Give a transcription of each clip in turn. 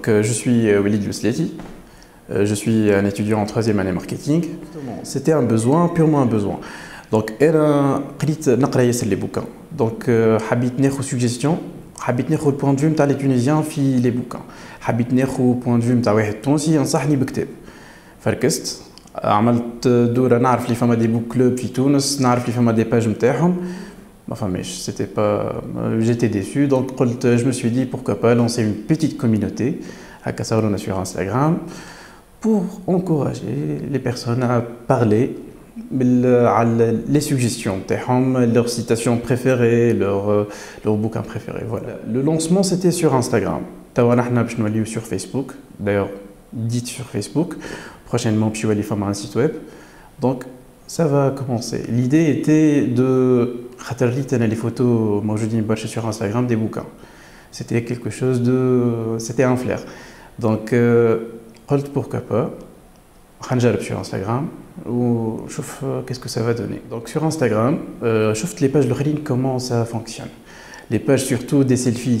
je suis Walid Yousleti, je suis un étudiant en troisième année marketing. C'était un besoin, purement un besoin. Donc, أنا قريت نقرا ياسر les bouquins. Donc, حبيت ناخذ suggestion, حبيت ناخذ point de vue نتاع les Tunisiens في les bouquins. حبيت ناخذ point de vue نتاع واحد تونسي ينصحني بكتاب. فركزت، عملت دورة نعرف لي فما دي بوك كلوب في تونس، نعرف لي فما دي باج نتاعهم. ما فماش، c'était pas, j'étais déçu, donc je me suis dit pourquoi pas lancer une petite communauté à Kassarouna sur Instagram pour encourager les personnes à parler les suggestions, leurs citations préférées, leurs bouquins préférés. Voilà. Le lancement c'était sur Instagram. Sur Facebook, d'ailleurs dites sur Facebook. Prochainement, je vais aller faire un site web. Donc ça va commencer. L'idée était de les photos, moi je dis sur Instagram des bouquins. C'était quelque chose de, c'était un flair. Donc pourquoi pas. Sur Instagram ou je qu'est-ce que ça va donner. Donc sur Instagram, je les pages de comment ça fonctionne. Les pages surtout des selfies,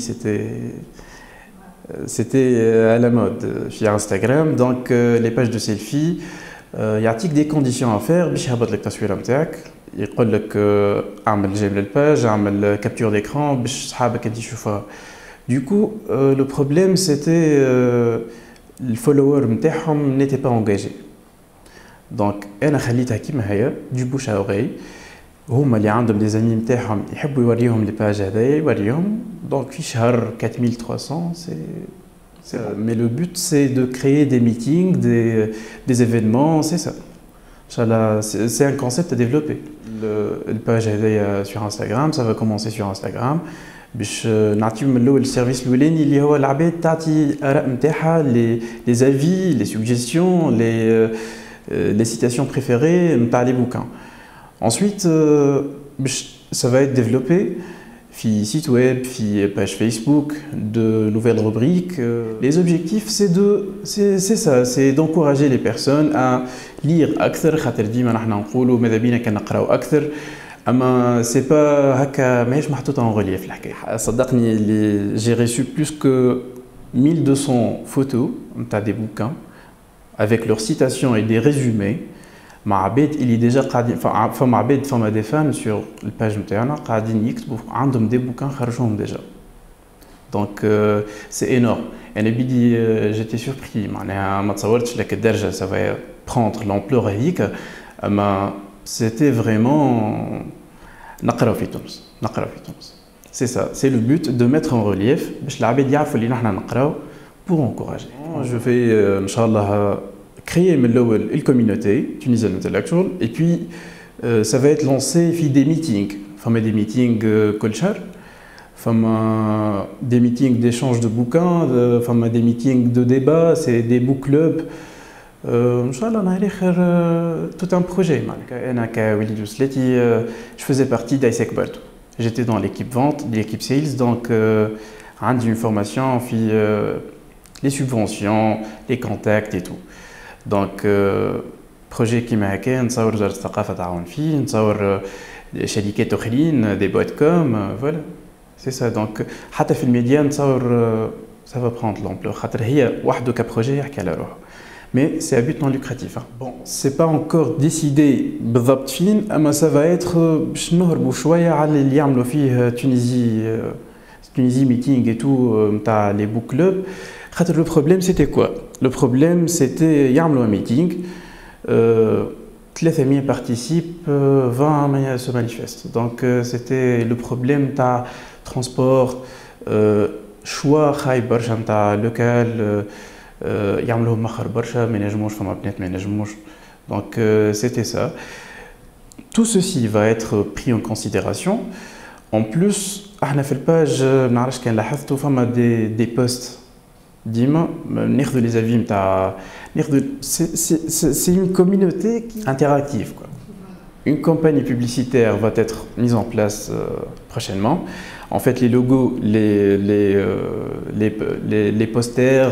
c'était à la mode sur Instagram. Donc les pages de selfies, il y a des conditions à faire. باش يهبط لك تصويره نتاعك، يقول لك اعمل جيم للباج، اعمل capture d'écran باش صحابك يجي يشوفوها. Du coup, le problème c'était le follower نتاعهم n'était pas engagé. Donc انا خليتها كيما هي du bouche à oreille. هما اللي عندهم des amis نتاعهم يحبوا يوريهم لي باج هذايا يوريهم. Donc في شهر 4300 c'est mais le but c'est de créer des meetings, des événements, c'est ça. C'est un concept à développer. Le page sur Instagram, ça va commencer sur Instagram. باش نعطيهم من الاول السيرفيس الاولاني اللي هو العباد تعطي الاراء نتاعها les avis, les suggestions, les citations préférées نتاع les bouquins. Ensuite ça va être développé في site web, في page Facebook, de nouvelles rubriques. Les objectifs c'est ça, c'est d'encourager les personnes à lire أكثر. خاطر ديما نحنا نقولوا ماذا بينا كان نقراو أكثر. اما سي با هكا ماهيش محطوطه en relief الحكايه. صدقني j'ai reçu plus que 1200 photos نتاع des bouquins avec leurs citations et des résumés مع عباد اللي ديجا قاعدين فما عباد فما دي فان سور الباج نتاعنا قاعدين يكتبوا عندهم دي بوكان خرجوهم ديجا. دونك سي انورم. انا بدي جيتي سوربري معناها ما تصورتش لك الدرجه ça va prendre l'ampleur هذيك. اما c'était vraiment نقراو في تونس، نقراو في تونس. C'est ça, c'est le but de mettre en relief باش العباد يعرفوا اللي نحنا نقراو pour encourager. Je vais inchallah créer من الأول الcommunauté tunisienne intellectual et puis ça va être lancé في des meetings. فما des meetings كل شهر، فما des meetings d'échange de bouquins، فما des meetings de débat, c'est des book clubs. Inch'Allah, on a écrit tout un projet. Je faisais partie d'ISEC Balto. J'étais dans l'équipe vente, l'équipe sales, donc j'ai une formation, les subventions, les contacts et tout. Donc, projet qui m'a hacké, نصور وزارة الثقافة تعاون فيه، نصور شركات أخرين، des boîtes com, voilà. C'est ça. Donc, حتى في الميديا نصور ça va prendre l'ampleur. خاطر هي وحده كبروجي يحكي على روحه. Mais c'est à but non lucratif. Bon, c'est pas encore décidé بالضبط فين، اما ça va être باش نهربوا شويه على اللي يعملوا فيه Tunisie meeting et tout نتاع les book clubs. خاطر le problème c'était quoi? Le problème c'était يعملوا un meeting, 300 participent, 20 se manifestent. Donc c'était le problème تاع transport, choix خايب برشا نتاع local. يعملوهم مخر برشا ما ينجموش، فما بنات ما ينجموش. Donc c'était ça. Tout ceci va être pris en considération. En plus احنا في الباج ما نعرفش كان لاحظتوا فما des posts ديما ناخذوا les avis نتاع ناخذوا. C'est une communauté interactive quoi. Une campagne publicitaire va être mise en place prochainement. En fait, les logos, les posters,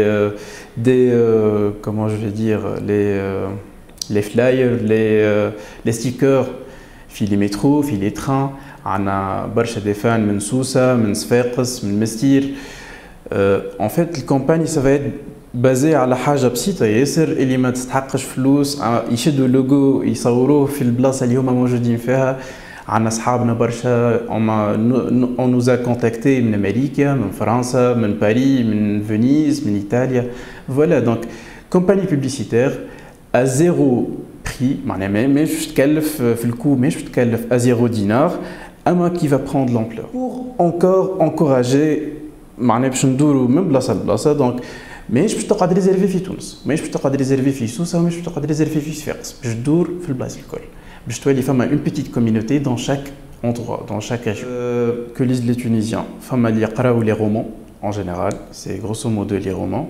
comment je vais dire, les flyers, les stickers, les métros, les trains. On a برشا des fans من سوسة, من صفاقس, من مستير. En fait, la campagne, ça va être basé على حاجة بسيطة ياسر اللي ما تستحقش فلوس يشدوا اللوجو يصوروه في البلاصة اللي هما موجودين فيها. عندنا أصحابنا برشا on nous a contacté من أمريكا من فرنسا من باريس من فينيس من إيطاليا. Voilà donc campagne publicitaire à zéro prix معناها ماهيش تكلف في الكو ماهيش تكلف à zéro dinar أما qui va prendre l'ampleur pour encore encourager معناها باش ندورو من بلاصة لبلاصة. دونك ماهيش باش تقعد ريزيرفي في تونس ماهيش باش تقعد ريزيرفي في سوسة ماهيش باش تقعد ريزيرفي في صفاقس باش تدور في البلايص الكل باش تولي فما une petite communauté dans chaque endroit dans chaque région. Que lisent les Tunisiens? فما اللي يقراو les romans en général, c'est grosso modo les romans.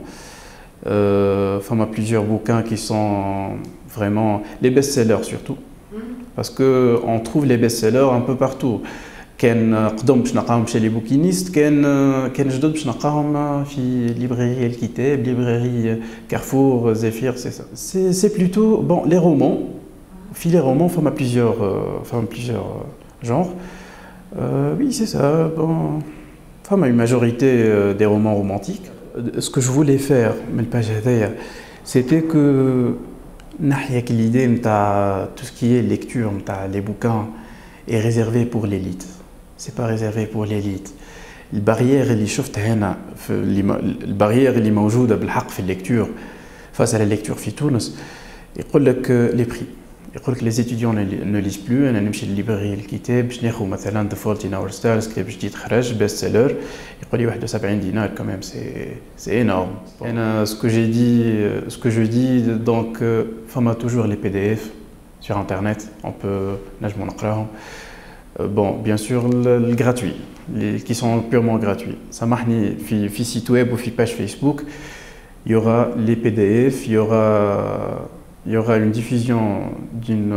فما plusieurs bouquins qui sont vraiment les best-sellers surtout parce que on trouve les best-sellers un peu partout. كان قدم باش نلقاهم chez les bouquinistes كان جدد باش نلقاهم في librairie الكتاب librairie Carrefour Zéphyr. C'est ça, c'est plutôt bon les romans. Puis les romans forment plusieurs genres. Oui, c'est ça. Bon, forment une majorité des romans romantiques. Ce que je voulais faire, c'était que l'idée de tout ce qui est lecture, les bouquins, est réservé pour l'élite. C'est pas réservé pour l'élite. الباريير اللي شفتها هنا الباريير اللي موجودة بالحق في الليكتور face à la lecture في تونس يقول لك les prix. يقول لك les étudiants ne lisent plus. انا نمشي للليبراري الكتاب باش ناخذ مثلا The Fault in Our Stars كتاب جديد خرج بيست سيلر يقول لي 71 دينار quand même c'est énorme. انا ce que je dis donc فما toujours les PDF sur internet on peut نجمو نقراهم. Bon, bien sûr, le gratuit, qui sont purement gratuits. سامحني في site web ou في page Facebook, il y aura les PDF, il y aura une diffusion d'une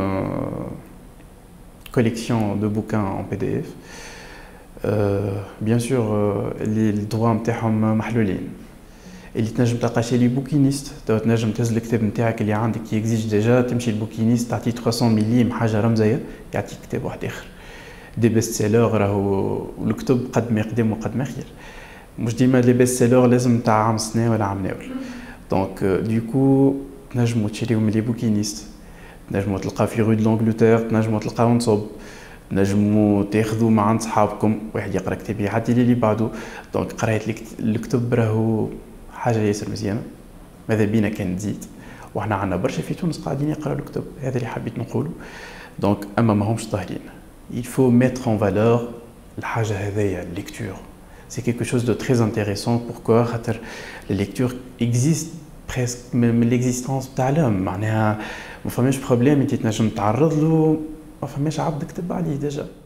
collection de bouquins en PDF. Bien sûr, les droits نتاعهم محلولين. اللي تنجم تلقى شي لي بوكينيست تنجم تهز الكتاب نتاعك اللي عندك كي اكزيج ديجا تمشي للبوكينيست تعطيه 300 مليم حاجه رمزيه يعطيك كتاب واحد اخر. دي بيست سيلر راهو الكتب قد ما يقدم وقد ما خير. مش ديما لي بيست سيلر لازم تاع عام سنه ولا عام ناول. دونك ديكو تنجموا تشريو من لي بوكينيست تنجموا تلقاو في رو دو لانجلتير تنجموا تلقاو نصب تنجموا تاخذوا مع عند صحابكم واحد يقرا كتاب يعدي اللي بعده. دونك قرايه الكتب راهو حاجه ياسر مزيانه ماذا بينا كان تزيد وحنا عندنا برشا في تونس قاعدين يقراو الكتب هذا اللي حبيت نقوله. دونك اما ماهمش ظاهرين. Il faut mettre en valeur la lecture. C'est quelque chose de très intéressant. Pourquoi? La lecture existe presque même l'existence de l'homme. معناها ما فماش problème انت تنجم تعرض له ما فماش عبد كتب عليه déjà.